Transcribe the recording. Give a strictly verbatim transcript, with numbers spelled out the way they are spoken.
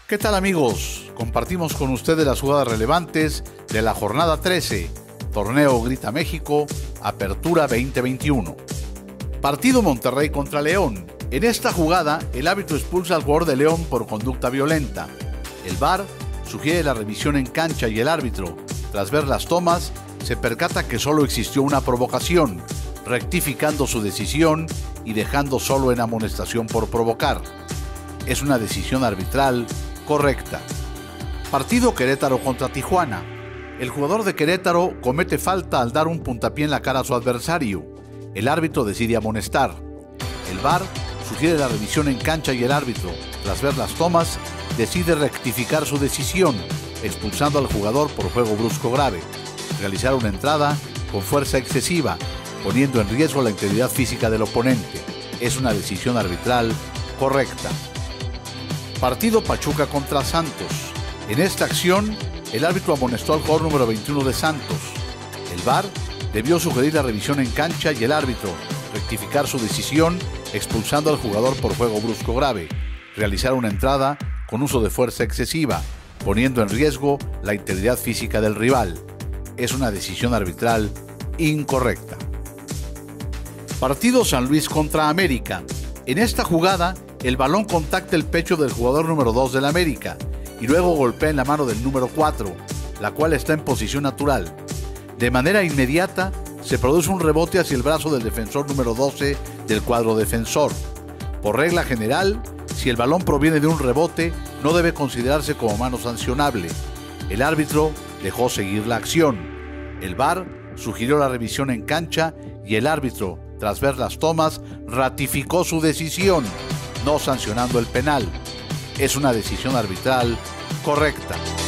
¿Qué tal, amigos? Compartimos con ustedes las jugadas relevantes de la jornada trece, Torneo Grita México, Apertura veinte veintiuno. Partido Monterrey contra León. En esta jugada, el árbitro expulsa al jugador de León por conducta violenta. El V A R sugiere la revisión en cancha y el árbitro, tras ver las tomas, se percata que solo existió una provocación, rectificando su decisión y dejando solo en amonestación por provocar. Es una decisión arbitral correcta. Partido Querétaro contra Tijuana. El jugador de Querétaro comete falta al dar un puntapié en la cara a su adversario. El árbitro decide amonestar. El V A R sugiere la revisión en cancha y el árbitro, tras ver las tomas, decide rectificar su decisión, expulsando al jugador por juego brusco grave, realizar una entrada con fuerza excesiva, poniendo en riesgo la integridad física del oponente. Es una decisión arbitral correcta. Partido Pachuca contra Santos. En esta acción, el árbitro amonestó al jugador número veintiuno de Santos. El V A R debió sugerir la revisión en cancha y el árbitro rectificar su decisión, expulsando al jugador por juego brusco grave, realizar una entrada con uso de fuerza excesiva, poniendo en riesgo la integridad física del rival. Es una decisión arbitral incorrecta. Partido San Luis contra América. En esta jugada, el balón contacta el pecho del jugador número dos del América y luego golpea en la mano del número cuatro, la cual está en posición natural. De manera inmediata, se produce un rebote hacia el brazo del defensor número doce del cuadro defensor. Por regla general, si el balón proviene de un rebote, no debe considerarse como mano sancionable. El árbitro dejó seguir la acción. El V A R sugirió la revisión en cancha y el árbitro, tras ver las tomas, ratificó su decisión, no sancionando el penal. Es una decisión arbitral correcta.